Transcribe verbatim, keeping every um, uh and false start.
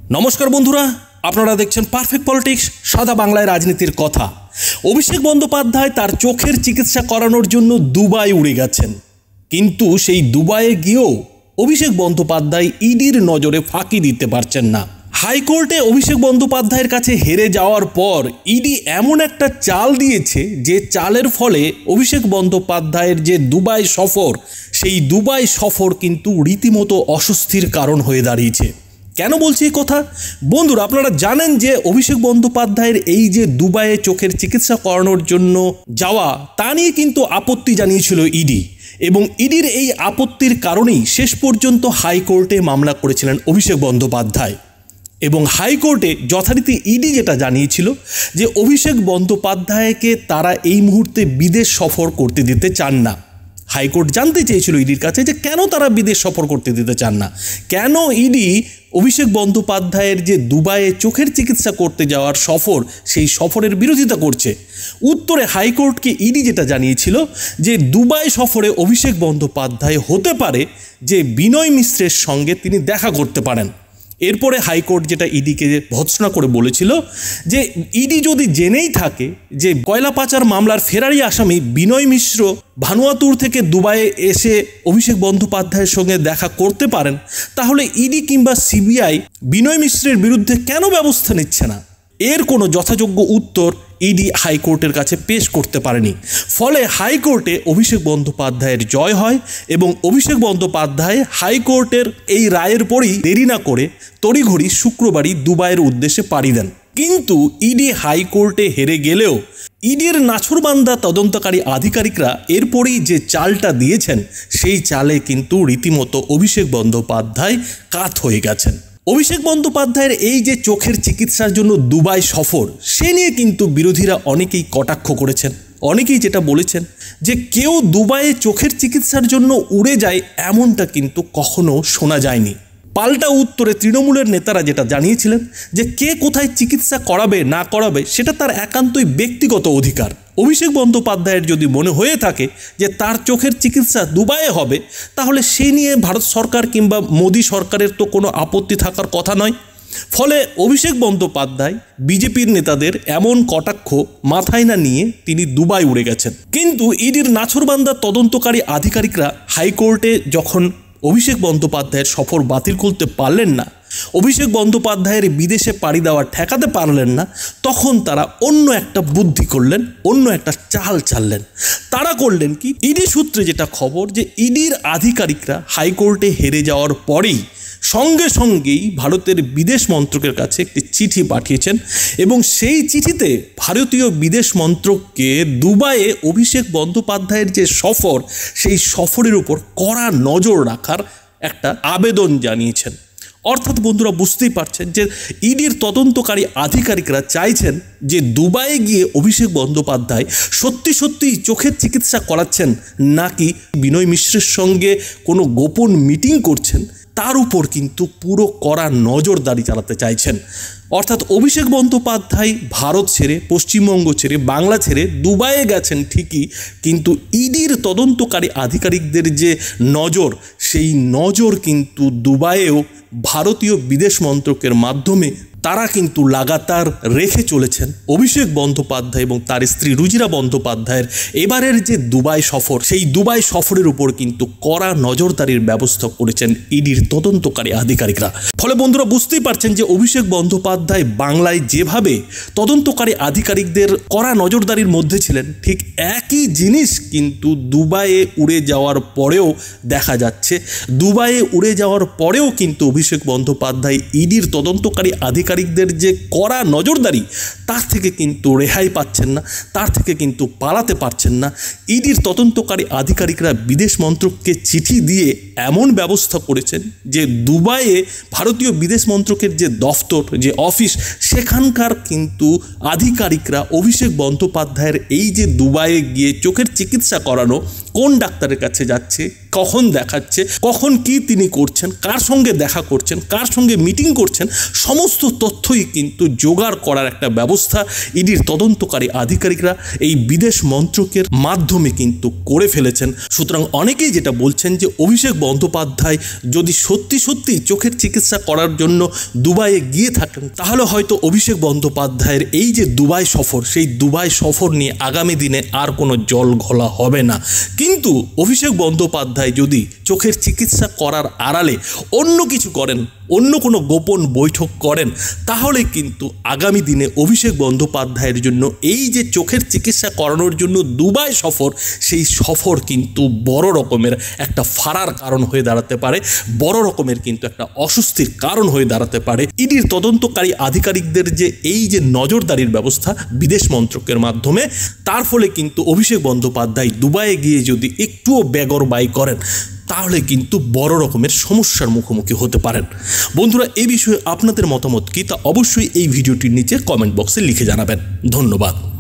নমস্কার বন্ধুরা, আপনারা দেখছেন পারফেক্ট পলিটিক্স, সাদা বাংলায় রাজনীতির কথা। অভিষেক বন্দ্যোপাধ্যায় তার চোখের চিকিৎসা করানোর জন্য দুবাই উড়ে গেছেন, কিন্তু সেই দুবাইয়ে গিয়েও অভিষেক বন্দ্যোপাধ্যায় ইডির নজরে ফাঁকি দিতে পারছেন না। হাইকোর্টে অভিষেক বন্দ্যোপাধ্যায়ের কাছে হেরে যাওয়ার পর ইডি এমন একটা চাল দিয়েছে যে চালের ফলে অভিষেক বন্দ্যোপাধ্যায়ের যে দুবাই সফর, সেই দুবাই সফর কিন্তু রীতিমতো অস্বস্তির কারণ হয়ে দাঁড়িয়েছে। কেন বলছি এই কথা? বন্ধুরা, আপনারা জানেন যে অভিষেক বন্দ্যোপাধ্যায়ের এই যে দুবাইয়ে চোখের চিকিৎসা করানোর জন্য যাওয়া, তা নিয়ে কিন্তু আপত্তি জানিয়েছিল ইডি, এবং ইডির এই আপত্তির কারণেই শেষ পর্যন্ত হাইকোর্টে মামলা করেছিলেন অভিষেক বন্দ্যোপাধ্যায়। এবং হাইকোর্টে যথারীতি ইডি যেটা জানিয়েছিল যে অভিষেক বন্দ্যোপাধ্যায়কে তারা এই মুহূর্তে বিদেশ সফর করতে দিতে চান না। হাইকোর্ট জানতে চেয়েছিল ইডির কাছে যে কেন তারা বিদেশ সফর করতে দিতে চান না, কেন ইডি অভিষেক বন্দ্যোপাধ্যায়ের যে দুবাইয়ে চোখের চিকিৎসা করতে যাওয়ার সফর, সেই সফরের বিরোধিতা করছে। উত্তরে হাইকোর্টকে ইডি যেটা জানিয়েছিল যে দুবাই সফরে অভিষেক বন্দ্যোপাধ্যায় হতে পারে যে বিনয় মিশ্রের সঙ্গে তিনি দেখা করতে পারেন। এরপরে হাইকোর্ট যেটা ইডিকে ভৎসনা করে বলেছিল যে ইডি যদি জেনেই থাকে যে কয়লা পাচার মামলার ফেরারি আসামি বিনয় মিশ্র ভানুয়াতুর থেকে দুবাইয়ে এসে অভিষেক বন্দ্যোপাধ্যায়ের সঙ্গে দেখা করতে পারেন, তাহলে ইডি কিংবা সিবিআই বিনয় মিশ্রের বিরুদ্ধে কেন ব্যবস্থা নিচ্ছে না? এর কোনো যথাযোগ্য উত্তর ইডি হাইকোর্টের কাছে পেশ করতে পারেনি। ফলে হাইকোর্টে অভিষেক বন্দ্যোপাধ্যায়ের জয় হয় এবং অভিষেক বন্দ্যোপাধ্যায় হাইকোর্টের এই রায়ের পরেই দেরি না করে তড়িঘড়ি শুক্রবারই দুবাইয়ের উদ্দেশ্যে পাড়ি দেন। কিন্তু ইডি হাইকোর্টে হেরে গেলেও ইডির নাছোড়বান্দা তদন্তকারী আধিকারিকরা এরপরেই যে চালটা দিয়েছেন, সেই চালে কিন্তু রীতিমতো অভিষেক বন্দ্যোপাধ্যায় কাত হয়ে গেছেন। অভিষেক বন্দ্যোপাধ্যায়ের এই যে চোখের চিকিৎসার জন্য দুবাই সফর, সে নিয়ে কিন্তু বিরোধীরা অনেকেই কটাক্ষ করেছেন। অনেকেই যেটা বলেছেন যে কেউ দুবাইয়ে চোখের চিকিৎসার জন্য উড়ে যায়, এমনটা কিন্তু কখনো শোনা যায়নি। পাল্টা উত্তরে তৃণমূলের নেতারা যেটা জানিয়েছিলেন যে কে কোথায় চিকিৎসা করাবে না করাবে সেটা তার একান্তই ব্যক্তিগত অধিকার। অভিষেক বন্দ্যোপাধ্যায়ের যদি মনে হয়ে থাকে যে তার চোখের চিকিৎসা দুবাইয়ে হবে, তাহলে সে নিয়ে ভারত সরকার কিংবা মোদী সরকারের তো কোনো আপত্তি থাকার কথা নয়। ফলে অভিষেক বন্দ্যোপাধ্যায় বিজেপির নেতাদের এমন কটাক্ষ মাথায় না নিয়ে তিনি দুবাই উড়ে গেছেন। কিন্তু ইডির নাছোড়বান্দা তদন্তকারী আধিকারিকরা হাইকোর্টে যখন অভিষেক বন্দ্যোপাধ্যায়ের সফর বাতিল করতে পারলেন না, অভিষেক বন্দ্যোপাধ্যায়ের বিদেশে পাড়ি দেওয়া ঠেকাতে পারলেন না, তখন তারা অন্য একটা বুদ্ধি করলেন, অন্য একটা চাল চাললেন। তারা করলেন কি, ইডি সূত্রে যেটা খবর যে ইডির আধিকারিকরা হাইকোর্টে হেরে যাওয়ার পরেই সঙ্গে সঙ্গেই ভারতের বিদেশ মন্ত্রকের কাছে একটি চিঠি পাঠিয়েছেন, এবং সেই চিঠিতে ভারতীয় বিদেশ মন্ত্রককে দুবাইয়ে অভিষেক বন্দ্যোপাধ্যায়ের যে সফর, সেই সফরের উপর কড়া নজর রাখার একটা আবেদন জানিয়েছেন। অর্থাৎ বন্ধুরা, বুঝতেই পারছেন যে ইডির তদন্তকারী আধিকারিকরা চাইছেন যে দুবাইয়ে গিয়ে অভিষেক বন্দ্যোপাধ্যায় সত্যি সত্যিই চোখের চিকিৎসা করাচ্ছেন নাকি বিনয় মিশ্রের সঙ্গে কোনো গোপন মিটিং করছেন, তার উপর কিন্তু পুরো কড়া নজরদারি চালাতে চাইছেন। অর্থাৎ অভিষেক বন্দ্যোপাধ্যায় ভারত ছেড়ে, পশ্চিমবঙ্গ ছেড়ে, বাংলা ছেড়ে দুবাইয়ে গেছেন ঠিকই, কিন্তু ইডির তদন্তকারী আধিকারিকদের যে নজর, সেই নজর কিন্তু দুবাইয়েও ভারতীয় বিদেশ মন্ত্রকের মাধ্যমে তারা কিন্তু লাগাতার রেখে চলেছেন। অভিষেক বন্দ্যোপাধ্যায় এবং তার স্ত্রী রুজিরা বন্দ্যোপাধ্যায়ের এবারের যে দুবাই সফর, সেই দুবাই সফরের উপর কিন্তু কড়া নজরদারির ব্যবস্থা করেছেন ইডির তদন্তকারী আধিকারিকরা। ফলে বন্ধুরা, বুঝতেই পারছেন যে অভিষেক বন্দ্যোপাধ্যায় বাংলায় যেভাবে তদন্তকারী আধিকারিকদের কড়া নজরদারির মধ্যে ছিলেন, ঠিক একই জিনিস কিন্তু দুবাইয়ে উড়ে যাওয়ার পরেও দেখা যাচ্ছে। দুবাইয়ে উড়ে যাওয়ার পরেও কিন্তু অভিষেক বন্দ্যোপাধ্যায় ইডির তদন্তকারী আধিকারিকদের যে কড়া নজরদারি, তার থেকে কিন্তু রেহাই পাচ্ছেন না, তার থেকে কিন্তু পালাতে পারছেন না। ইডির তদন্তকারী আধিকারিকরা বিদেশ মন্ত্রককে চিঠি দিয়ে এমন ব্যবস্থা করেছেন যে দুবাইয়ে ভারতীয় বিদেশ মন্ত্রকের যে দফতর, যে অফিস, সেখানকার কিন্তু আধিকারিকরা অভিষেক বন্দ্যোপাধ্যায়ের এই যে দুবাইয়ে গিয়ে চোখের চিকিৎসা করানো, কোন ডাক্তারের কাছে যাচ্ছে, কখন দেখাচ্ছে, কখন কি তিনি করছেন, কার সঙ্গে দেখা করছেন, কার সঙ্গে মিটিং করছেন, সমস্ত তথ্যই কিন্তু জোগাড় করার একটা ব্যবস্থা ইডির তদন্তকারী আধিকারিকরা এই বিদেশ মন্ত্রকের মাধ্যমে কিন্তু করে ফেলেছেন। সুতরাং অনেকেই যেটা বলছেন যে অভিষেক বন্দ্যোপাধ্যায় যদি সত্যি সত্যি চোখের চিকিৎসা করার জন্য দুবাইয়ে গিয়ে থাকেন, তাহলে হয়তো অভিষেক বন্দ্যোপাধ্যায়ের এই যে দুবাই সফর, সেই দুবাই সফর নিয়ে আগামী দিনে আর কোনো জল ঘোলা হবে না। কিন্তু অভিষেক বন্দ্যোপাধ্যায় যদি চোখের চিকিৎসা করার আড়ালে অন্য কিছু করেন, অন্য কোনো গোপন বৈঠক করেন, তাহলে কিন্তু আগামী দিনে অভিষেক বন্দ্যোপাধ্যায়ের জন্য এই যে চোখের চিকিৎসা করানোর জন্য দুবাই সফর, সেই সফর কিন্তু বড় রকমের একটা ফারার কারণ হয়ে দাঁড়াতে পারে, বড় রকমের কিন্তু একটা অস্বস্তির কারণ হয়ে দাঁড়াতে পারে। ইডির তদন্তকারী আধিকারিকদের যে এই যে নজরদারির ব্যবস্থা বিদেশ মন্ত্রকের মাধ্যমে, তার ফলে কিন্তু অভিষেক বন্দ্যোপাধ্যায় দুবাইয়ে গিয়ে যদি একটুও বেগরবাই করেন, তাহলে কিন্তু বড় রকমের সমস্যার মুখোমুখি হতে পারেন। বন্ধুরা, এই বিষয়ে আপনাদের মতামত কি তা অবশ্যই এই ভিডিওটির নিচে কমেন্ট বক্সে লিখে জানাবেন। ধন্যবাদ।